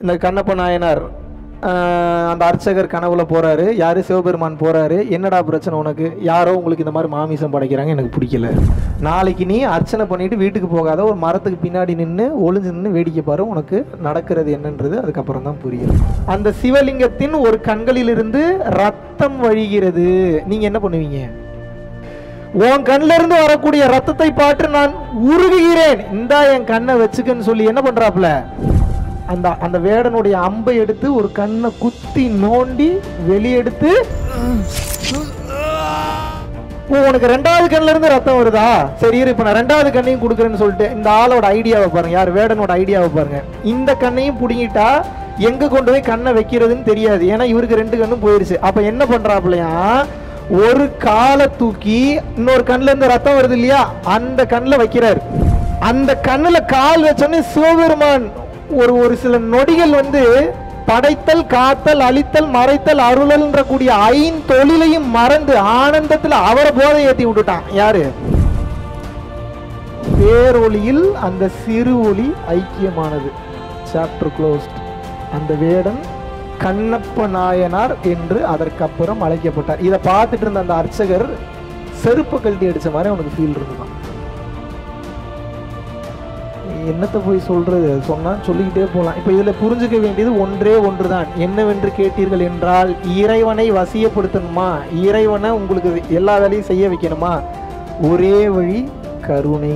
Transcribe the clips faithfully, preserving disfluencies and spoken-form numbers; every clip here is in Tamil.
இந்த கண்ணப்ப நாயனார் அந்த அர்ச்சகர் கனவுல போறாரு. யாரு? சிவபெருமான் போறாரு. என்னடா பிரச்சனை உனக்கு? யாரோ உங்களுக்கு இந்த மாதிரி மாமிசம் படைக்கிறாங்க, எனக்கு பிடிக்கல. நாளைக்கு நீ அர்ச்சனை பண்ணிட்டு வீட்டுக்கு போகாத, ஒரு மரத்துக்கு பின்னாடி நின்று ஒளிஞ்சு நின்று வேடிக்கை பாரு, உனக்கு நடக்கிறது என்னன்றது அதுக்கப்புறம் தான் புரியும். அந்த சிவலிங்கத்தின் ஒரு கண்களிலிருந்து ரத்தம் வழிகிறது. நீங்க என்ன பண்ணுவீங்க? உன் கண்ணில இருந்து வரக்கூடிய ரத்தத்தை பார்த்து நான் உருகுகிறேன், இந்தா என் கண்ணை வச்சுக்கன்னு சொல்லி என்ன பண்றாப்ல, அந்த அந்த வேடனுடைய அம்பை எடுத்து ஒரு கண்ணை குத்தி நோண்டி வெளியெடுத்து, உனக்கு ரெண்டாவது கண்ணில இருந்து ரத்தம் வருதா, சரி இப்ப நான் ரெண்டாவது கண்ணையும் கொடுக்குறேன்னு சொல்லிட்டு இந்த ஆளோட ஐடியாவை பாருங்க. யார்? வேடனோட ஐடியாவை பாருங்க. இந்த கண்ணையும் புடுங்கிட்டா எங்க கொண்டு போய் கண்ணை வைக்கிறதுன்னு தெரியாது, ஏன்னா இவருக்கு ரெண்டு கண்ணும் போயிருச்சு. அப்ப என்ன பண்றாப்லையா, ஒரு காலை தூக்கி இன்னொரு கண்ணுல இருந்து ரத்தம் வருது இல்லையா, அந்த கண்ணுல வைக்கிறார். அந்த கண்ணுல கால் வச்சோன்னே சிவபெருமான் ஒரு ஒரு சில நொடிகள் வந்து படைத்தல், காத்தல், அழித்தல், மறைத்தல், அருளல்ன்ற கூடிய ஐந்தொழிலையும் மறந்து ஆனந்தத்தில் அவரை போதை ஏற்றி விட்டுட்டான். யாரு? பேரொளியில் அந்த சிறு ஒளி ஐக்கியமானது. Chapter closed. அந்த வேடன் கண்ணப்ப நாயனார் என்று அதற்கப்புறம் அழைக்கப்பட்டார். இதை பார்த்துட்டு இருந்த அந்த அர்ச்சகர் செருப்பு கழட்டி அடிச்ச மாதிரி அவனுக்கு ஃபீல் இருந்துதான். என்னத்தை போய் சொல்றது, சொன்னா சொல்லிக்கிட்டே போகலாம். இப்போ இதில் புரிஞ்சுக்க வேண்டியது ஒன்றே ஒன்று தான். என்னவென்று கேட்டீர்கள் என்றால், இறைவனை வசியப்படுத்தணுமா, இறைவனை உங்களுக்கு எல்லா வேலையும் செய்ய வைக்கணுமா, ஒரே வழி கருணை.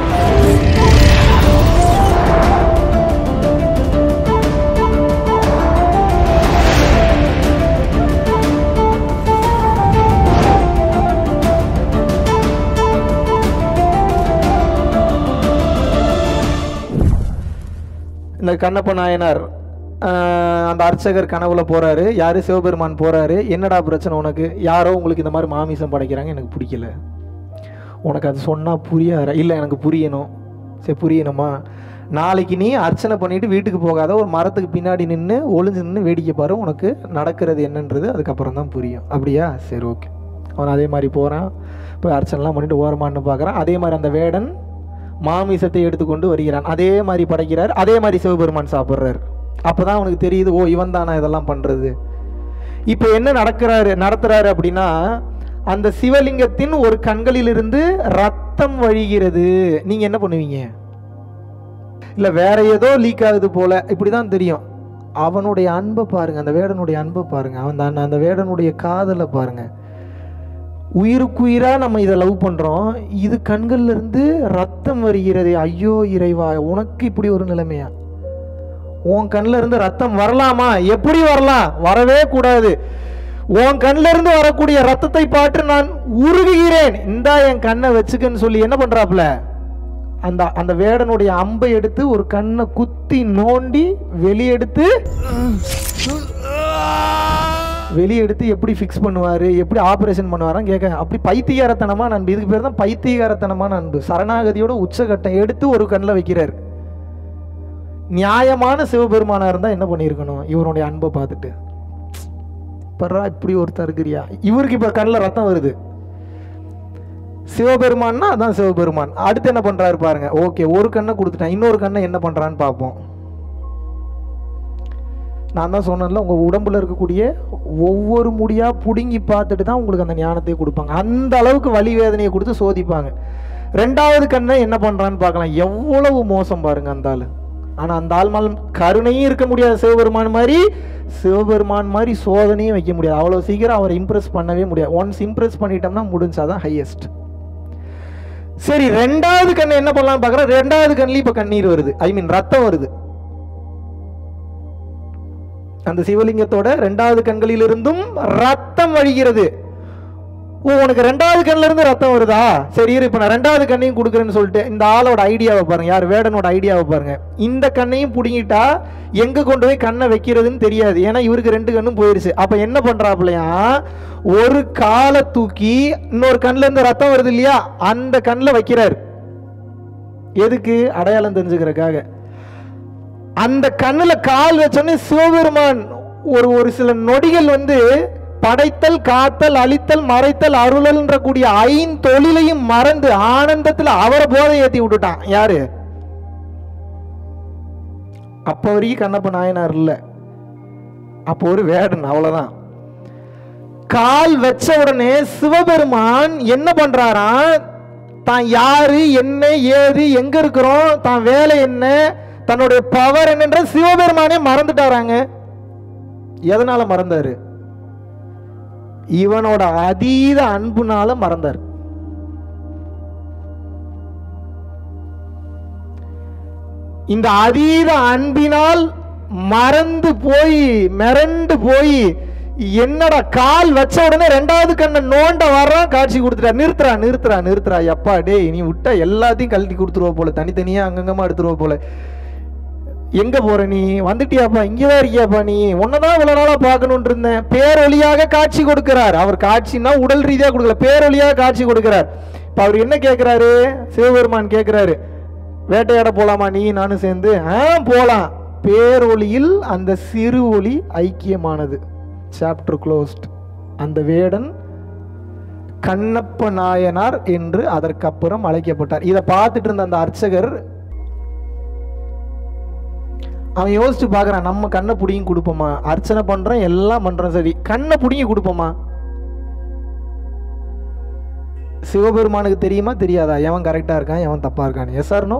இந்த கண்ணப்ப நாயனார் அந்த அர்ச்சகர் கனவுல போறாரு. யாரு? சிவபெருமான் போறாரு. என்னடா பிரச்சனை உனக்கு? யாரோ உங்களுக்கு இந்த மாதிரி மாமிசம் படைக்கிறாங்க, எனக்கு பிடிக்கல. உனக்கு அது சொன்னா புரியாத? இல்லை, எனக்கு புரியணும். சரி, புரியணுமா? நாளைக்கு நீ அர்ச்சனை பண்ணிட்டு வீட்டுக்கு போகாத, ஒரு மரத்துக்கு பின்னாடி நின்று ஒளிஞ்சு நின்று வேடிக்கை பாரு, உனக்கு நடக்கிறது என்னன்றது அதுக்கப்புறம் தான் புரியும். அப்படியா? சரி, ஓகே. அவன் அதே மாதிரி போறான், போய் அர்ச்சனைலாம் பண்ணிட்டு ஓரமானு பார்க்குறான். அதே மாதிரி அந்த வேடன் மாமிசத்தை எடுத்துக்கொண்டு வருகிறான். அதே மாதிரி படைக்கிறார். அதே மாதிரி சிவபெருமான் சாப்பிட்றாரு. அப்போதான் அவனுக்கு தெரியுது, ஓ இவன் தானா இதெல்லாம் பண்ணுறது. இப்போ என்ன நடக்கிறாரு நடத்துறாரு அப்படின்னா, அந்த சிவலிங்கத்தின் ஒரு கண்களிலிருந்து ரத்தம் வழிகிறது. நீங்கள் என்ன பண்ணுவீங்க? இல்லை வேற ஏதோ லீக் ஆகுது போல, இப்படி தான் தெரியும். அவனுடைய அன்பை பாருங்க, அந்த வேடனுடைய அன்பை பாருங்க, அவன் அந்த வேடனுடைய காதலை பாருங்க. உயிருக்குயிரா நம்ம இதை லவ் பண்றோம், இது கண்கள்ல இருந்து ரத்தம் வருகிறது. ஐயோ இறைவா, உனக்கு இப்படி ஒரு நிலைமையா? உன் கண்ணில் இருந்து ரத்தம் வரலாமா? எப்படி வரலாம்? வரவே கூடாது. உன் கண்ணில் இருந்து வரக்கூடிய ரத்தத்தை பார்த்து நான் உருகுகிறேன், இந்தா என் கண்ணை வச்சுக்கன்னு சொல்லி என்ன பண்றாப்ல, அந்த அந்த வேடனுடைய அம்பை எடுத்து ஒரு கண்ணை குத்தி நோண்டி வெளியெடுத்து வெளியெடுத்து எப்படி ஃபிக்ஸ் பண்ணுவார், எப்படி ஆப்ரேஷன் பண்ணுவாரான்னு கேட்க. அப்படி பைத்தியகாரத்தனமான அன்பு. இதுக்கு பேர் தான் பைத்தியகாரத்தனமான அன்பு. சரணாகதியோட உச்சகட்டம் எடுத்து ஒரு கண்ணில் வைக்கிறார். நியாயமான சிவபெருமானா இருந்தால் என்ன பண்ணியிருக்கணும்? இவருடைய அன்பை பார்த்துட்டு, பர்றா இப்படி ஒருத்தர் இருக்கிறியா, இவருக்கு இப்போ கண்ணில் ரத்தம் வருது. சிவபெருமான்னா அதான் சிவபெருமான். அடுத்து என்ன பண்ணுறாரு பாருங்க. ஓகே, ஒரு கண்ணை கொடுத்துட்டேன், இன்னொரு கண்ணை என்ன பண்ணுறான்னு பார்ப்போம். நான் தான் சொன்னேன்ல, உங்கள் உடம்புல இருக்கக்கூடிய ஒவ்வொரு முடியாக பிடுங்கி பார்த்துட்டு தான் உங்களுக்கு அந்த ஞானத்தை கொடுப்பாங்க. அந்த அளவுக்கு வலி வேதனையை கொடுத்து சோதிப்பாங்க. ரெண்டாவது கண்ணை என்ன பண்ணுறான்னு பார்க்கலாம். எவ்வளவு மோசம் பாருங்க அந்த ஆள். ஆனால் அந்த ஆள் மேல் கருணையும் இருக்க முடியாது சிவபெருமான் மாதிரி, சிவபெருமான் மாதிரி சோதனையும் வைக்க முடியாது. அவ்வளோ சீக்கிரம் அவரை இம்ப்ரெஸ் பண்ணவே முடியாது. ஒன்ஸ் இம்ப்ரெஸ் பண்ணிட்டோம்னா முடிஞ்சாதான் ஹையஸ்ட். சரி, ரெண்டாவது கண்ணை என்ன பண்ணலான்னு பார்க்குறேன். ரெண்டாவது கண்ணில் இப்போ கண்ணீர் வருது, ஐ மீன் ரத்தம் வருது. அந்த சிவலிங்கத்தோட ரெண்டாவது கண்களிலிருந்தும் ரத்தம் வழிகிறது. ஓ உனக்கு ரெண்டாவது கண்ணில இருந்து ரத்தம் வருதா, சரி இப்ப நான் ரெண்டாவது கண்ணையும் கொடுக்குறேன்னு சொல்லிட்டு இந்த ஆளோட ஐடியாவை பாருங்க. யார்? வேடனோட ஐடியாவை பாருங்க. இந்த கண்ணையும் புடுங்கிட்டா எங்க கொண்டு போய் கண்ணை வைக்கிறதுன்னு தெரியாது, ஏன்னா இவருக்கு ரெண்டு கண்ணும் போயிருச்சு. அப்ப என்ன பண்றாப்லையா, ஒரு காலை தூக்கி இன்னொரு கண்ணுல இருந்து ரத்தம் வருது இல்லையா, அந்த கண்ணில் வைக்கிறார். எதுக்கு? அடையாளம் தெரிஞ்சுக்கிறதுக்காக. அந்த கண்ணுல கால் வச்சோன்னே சிவபெருமான் ஒரு ஒரு சில நொடிகள் வந்து படைத்தல், காத்தல், அழித்தல், மறைத்தல், அருளல்ன்ற கூடிய ஐந்தொழிலையும் மறந்து ஆனந்தத்தில் அவரை போதை ஏற்றி விட்டுட்டான். யாரு? அப்போ வரைக்கும் கண்ணப்ப நாயனார் இல்லை, அப்போ ஒரு வேடன், அவ்வளவுதான். கால் வச்ச உடனே சிவபெருமான் என்ன பண்றாரா, தான் யாரு, என்ன ஏது, எங்க இருக்கிறோம், தான் வேலை என்ன, தன்னுடைய பவர் என்னன்ற சிவபெருமானே மறந்துட்டாராங்க. எதனால மறந்தாரு? இவனோட அதீத அன்புனால மறந்தார். இந்த அதீத அன்பினால் மறந்து போய் மிரண்டு போய் என்னடா கால் வச்ச உடனே ரெண்டாவது கண்ணை நோண்ட வர்றான், காட்சி கொடுத்துட்டா. நிறுத்துறா நிறுத்துறா நிறுத்துறா எப்பா டே, நீ விட்டா எல்லாத்தையும் கழட்டி கொடுத்துருவ போல, தனித்தனியா அங்கங்கமா எடுத்துருவ போல. எங்க போற நீ, வந்துட்டியாப்பா, இங்கதான் இருக்கியாப்பா, நீ உன்னதான் இவ்வளவு நாளா பார்க்கணும்னு இருந்தேன். பேரொழியாக காட்சி கொடுக்கிறார். அவர் காட்சின்னா உடல் ரீதியா கொடுக்கல, பேரொழியாக காட்சி கொடுக்கிறார். இப்ப அவர் என்ன கேட்கிறாரு, சிவபெருமான் கேட்கிறாரு, வேட்டையாட போலாமா நீ நானும் சேர்ந்து? ஆ போலாம். பேரொளியில் அந்த சிறு ஒளி ஐக்கியமானது. Chapter closed. அந்த வேடன் கண்ணப்ப நாயனார் என்று அதற்கப்புறம் அழைக்கப்பட்டார். இதை பார்த்துட்டு இருந்த அந்த அர்ச்சகர் அவன் யோசிச்சு பார்க்குறான், நம்ம கண்ணை பிடிங்கி கொடுப்போமா, அர்ச்சனை பண்றோம் எல்லாம் பண்றோம், சரி கண்ணை பிடிங்கி கொடுப்போமா? சிவபெருமானுக்கு தெரியுமா தெரியாதா எவன் கரெக்டா இருக்கான் எவன் தப்பா இருக்கான்? Yes or no?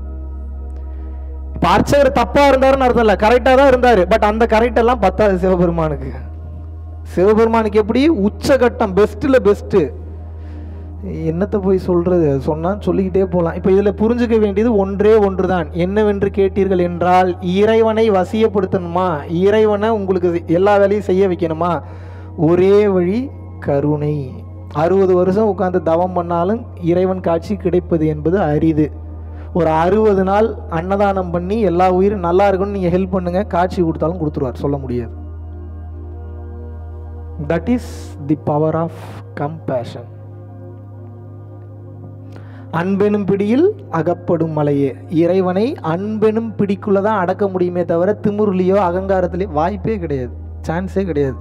இப்ப அர்ச்சகர் தப்பா இருந்தாருன்னு அர்த்தம் இல்ல, கரெக்டா தான் இருந்தாரு. பட் அந்த கரெக்ட் எல்லாம் பத்தாது சிவபெருமானுக்கு. சிவபெருமானுக்கு எப்படி உச்சகட்டம், பெஸ்ட்ல பெஸ்ட். என்னத்தை போய் சொல்றது, சொன்னா சொல்லிக்கிட்டே போகலாம். இப்ப இதுல புரிஞ்சுக்க வேண்டியது ஒன்றே ஒன்றுதான். என்னவென்று கேட்டீர்கள் என்றால், இறைவனை வசியப்படுத்தணுமா, இறைவனை உங்களுக்கு எல்லா வேலையும் செய்ய வைக்கணுமா, ஒரே வழி கருணை. அறுபது வருஷம் உட்கார்ந்து தவம் பண்ணாலும் இறைவன் காட்சி கிடைப்பது என்பது அரிது. ஒரு அறுபது நாள் அன்னதானம் பண்ணி எல்லா உயிரும் நல்லா இருக்குன்னு நீங்க ஹெல்ப் பண்ணுங்க, காட்சி கொடுத்தாலும் கொடுத்துருவார், சொல்ல முடியாது. That is the power of compassion. அன்பெனும் பிடியில் அகப்படும் மலையே. இறைவனை அன்பெனும் பிடிக்குள்ளதான் அடக்க முடியுமே தவிர திமுருலையோ அகங்காரத்திலேயோ வாய்ப்பே கிடையாது, சான்ஸே கிடையாது.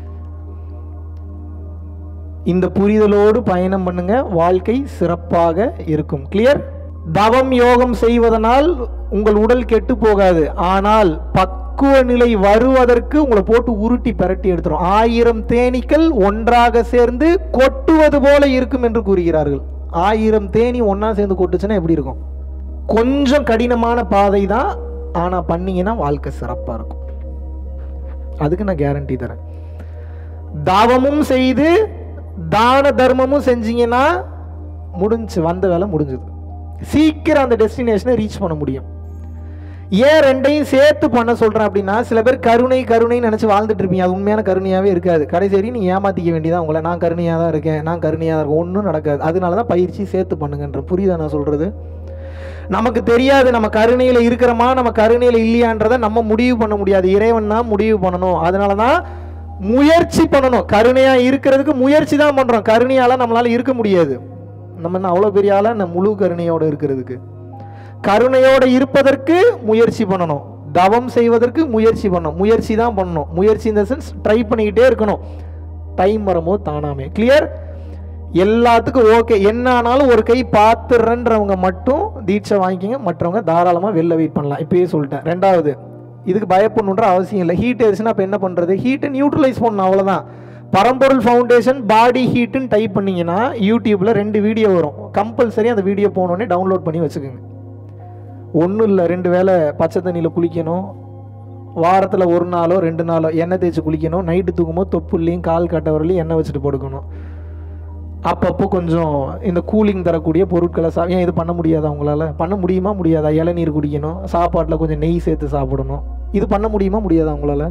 இந்த புரிதலோடு பயணம் பண்ணுங்க, வாழ்க்கை சிறப்பாக இருக்கும். கிளியர்? தவம் யோகம் செய்வதனால் உங்கள் உடல் கெட்டு போகாது, ஆனால் பக்குவ நிலை வருவதற்கு உங்களை போட்டு உருட்டி பரட்டி எடுத்துரும். ஆயிரம் தேனீக்கள் ஒன்றாக சேர்ந்து கொட்டுவது போல இருக்கும் என்று கூறுகிறார்கள். ஆயிரம் தேனி ஒன்னா சேர்ந்து கொட்டுச்சுன்னா எப்படி இருக்கும்? கொஞ்சம் கடினமான பாதை தான், ஆனா பண்ணீங்கன்னா வாழ்க்கை சிறப்பா இருக்கும். அதுக்கு நான் கேரண்டி தரேன். தாவமும் செய்து தான தர்மமும் செஞ்சீங்கன்னா முடிஞ்சு, வந்த வேலை முடிஞ்சது. சீக்கிரம் அந்த டெஸ்டினேஷனை ரீச் பண்ண முடியும். ஏன் ரெண்டையும் சேர்த்து பண்ண சொல்றேன் அப்படின்னா, சில பேர் கருணை கருணைன்னு நினைச்சு வாழ்ந்துட்டு இருப்பீங்க, அது உண்மையான கருணையாவே இருக்காது. கடைசி நீ ஏமாத்திக்க வேண்டியதான் உங்களை, நான் கருணையாக தான் இருக்கேன், நான் கருணையாக தான் இருக்கேன், ஒன்றும் நடக்காது. அதனாலதான் பயிற்சி சேர்த்து பண்ணுங்கன்ற. புரியுதா நான் சொல்றது? நமக்கு தெரியாது நம்ம கருணையில இருக்கிறோமா நம்ம கருணையில இல்லையான்றதை நம்ம முடிவு பண்ண முடியாது, இறைவன் தான் முடிவு பண்ணணும். அதனாலதான் முயற்சி பண்ணணும். கருணையா இருக்கிறதுக்கு முயற்சி தான் பண்றோம், கருணையால நம்மளால இருக்க முடியாது. நம்ம என்ன அவ்வளவு பெரிய ஆளா நம்ம முழு கருணையோட இருக்கிறதுக்கு? கருணையோட இருப்பதற்கு முயற்சி பண்ணணும், தவம் செய்வதற்கு முயற்சி பண்ணணும், முயற்சி தான் பண்ணணும். முயற்சி இந்த சென்ஸ் ட்ரை பண்ணிக்கிட்டே இருக்கணும். டைம் வரும்போது தானாமே. கிளியர்? எல்லாத்துக்கும் ஓகே. என்ன ஆனாலும் ஒரு கை பார்த்துறன்றவங்க மட்டும் தீட்சை வாங்கிக்கிங்க, மற்றவங்க தாராளமா வெளில வெயிட் பண்ணலாம். இப்பயே சொல்லிட்டேன். ரெண்டாவது, இதுக்கு பயப்படணுன்ற அவசியம் இல்லை. ஹீட் ஆயிடுச்சுன்னா இப்போ என்ன பண்றது? ஹீட்டை நியூட்ரலைஸ் பண்ணணும், அவ்வளோதான். பரம்பொருள் ஃபவுண்டேஷன் பாடி ஹீட்டுன்னு டைப் பண்ணீங்கன்னா யூடியூப்ல ரெண்டு வீடியோ வரும். கம்பல்சரி அந்த வீடியோ போனோடனே டவுன்லோட் பண்ணி வச்சுக்கோங்க. ஒன்றும் இல்லை, ரெண்டு வேளை பச்சை தண்ணியில் குளிக்கணும், வாரத்தில் ஒரு நாளோ ரெண்டு நாளோ எண்ணெய் தேய்ச்சி குளிக்கணும், நைட்டு தூக்கும்போது தொப்புலையும் கால் கட்டவரையிலையும் எண்ணெய் வச்சுட்டு படுக்கணும். அப்பப்போ கொஞ்சம் இந்த கூலிங் தரக்கூடிய பொருட்களை சா ஏன் இது பண்ண முடியாதா உங்களால்? பண்ண முடியுமா முடியாதா? இளநீர் குடிக்கணும், சாப்பாட்டில் கொஞ்சம் நெய் சேர்த்து சாப்பிடணும், இது பண்ண முடியுமா முடியாதா உங்களால்?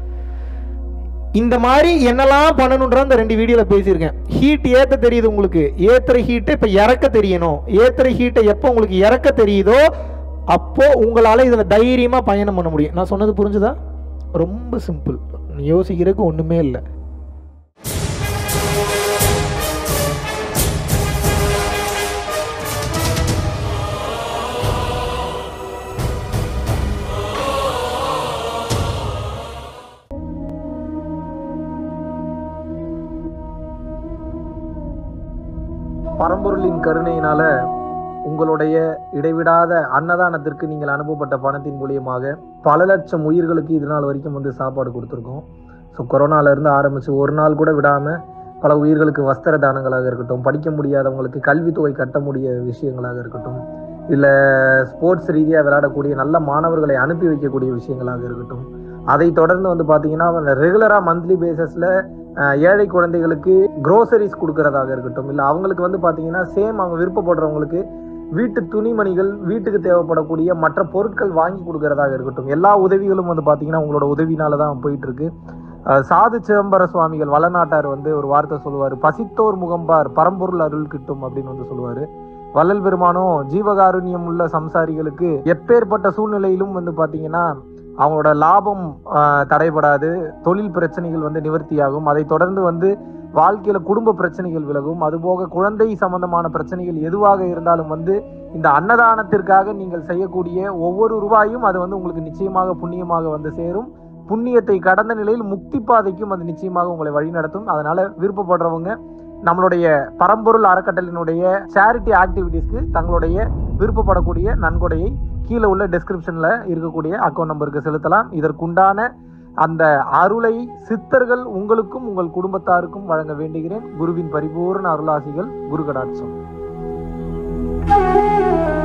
இந்த மாதிரி என்னெல்லாம் பண்ணணுன்ற அந்த ரெண்டு வீடியோவில் பேசியிருக்கேன். ஹீட் ஏற்ற தெரியுது உங்களுக்கு, ஏற்றுற ஹீட்டை இப்போ இறக்க தெரியணும். ஏற்றுற ஹீட்டை எப்போ உங்களுக்கு இறக்க தெரியுதோ அப்போ உங்களால் இதில் தைரியமாக பயணம் பண்ண முடியும். நான் சொன்னது புரிஞ்சுதா? ரொம்ப சிம்பிள், யோசிக்கிறதுக்கு ஒன்றுமே இல்லை. பரம்பொருளின் கருணையினால உங்களுடைய இடைவிடாத அன்னதானத்திற்கு நீங்கள் அனுப்பப்பட்ட பணத்தின் மூலியமாக பல லட்சம் உயிர்களுக்கு இது நாள் வரைக்கும் வந்து சாப்பாடு கொடுத்துருக்கோம். ஸோ கொரோனாலேருந்து ஆரம்பித்து ஒரு நாள் கூட விடாமல் பல உயிர்களுக்கு வஸ்திர தானங்களாக இருக்கட்டும், படிக்க முடியாதவங்களுக்கு கல்வித்தொகை கட்ட முடிய விஷயங்களாக இருக்கட்டும், இல்லை ஸ்போர்ட்ஸ் ரீதியாக விளையாடக்கூடிய நல்ல மாணவர்களை அனுப்பி வைக்கக்கூடிய விஷயங்களாக இருக்கட்டும், அதை தொடர்ந்து வந்து பார்த்தீங்கன்னா ரெகுலராக மந்த்லி பேசிஸில் ஏழை குழந்தைகளுக்கு க்ரோசரிஸ் கொடுக்கறதாக இருக்கட்டும், இல்லை அவங்களுக்கு வந்து பார்த்தீங்கன்னா சேம் அவங்க விருப்பப்படுறவங்களுக்கு வீட்டு துணிமணிகள், வீட்டுக்கு தேவைப்படக்கூடிய மற்ற பொருட்கள் வாங்கி கொடுக்கறதாக இருக்கட்டும், எல்லா உதவிகளும் வந்து பார்த்தீங்கன்னா உங்களோட உதவினால தான் போயிட்டு இருக்கு. சாது சிதம்பர சுவாமிகள் வளநாட்டார் வந்து ஒரு வார்த்தை சொல்லுவார், பசித்தோர் முகம்பார் பரம்பொருள் அருள் கிட்டும் அப்படின்னு வந்து சொல்லுவார். வள்ளல் பெருமானும் ஜீவகாருண்யம் உள்ள சம்சாரிகளுக்கு எப்பேற்பட்ட சூழ்நிலையிலும் வந்து பார்த்தீங்கன்னா அவங்களோட லாபம் தடைபடாது, தொழில் பிரச்சனைகள் வந்து நிவர்த்தியாகும், அதை தொடர்ந்து வந்து வாழ்க்கையில குடும்ப பிரச்சனைகள் விலகும், அதுபோக குழந்தை சம்பந்தமான பிரச்சனைகள் எதுவாக இருந்தாலும் வந்து இந்த அன்னதானத்திற்காக நீங்கள் செய்யக்கூடிய ஒவ்வொரு ரூபாயும் அது வந்து உங்களுக்கு நிச்சயமாக புண்ணியமாக வந்து சேரும். புண்ணியத்தை கடந்த நிலையில் முக்தி பாதைக்கும் அது நிச்சயமாக உங்களை வழிநடத்தும். அதனால விருப்பப்படுறவங்க நம்மளுடைய பரம்பொருள் அறக்கட்டளினுடைய சேரிட்டி ஆக்டிவிட்டீஸ்க்கு தங்களுடைய விருப்பப்படக்கூடிய நன்கொடையை கீழே உள்ள டெஸ்கிரிப்ஷன்ல இருக்கக்கூடிய அக்கௌண்ட் நம்பருக்கு செலுத்தலாம். இதற்குண்டான அந்த அருளை சித்தர்கள் உங்களுக்கும் உங்கள் குடும்பத்தாருக்கும் வழங்க வேண்டுகிறேன். குருவின் பரிபூர்ண அருளாசிகள். குரு கடாட்சம்.